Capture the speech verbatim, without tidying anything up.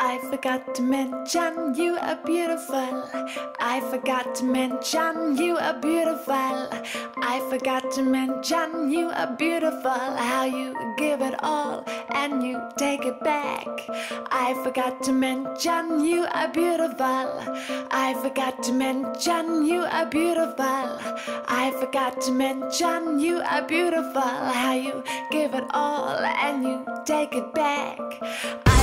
I forgot to mention you are beautiful. I forgot to mention you are beautiful. I forgot to mention you are beautiful. How you give it all and you take it back. I forgot to mention you are beautiful. I forgot to mention you are beautiful. I forgot to mention you are beautiful. How you give it all and you take it back. I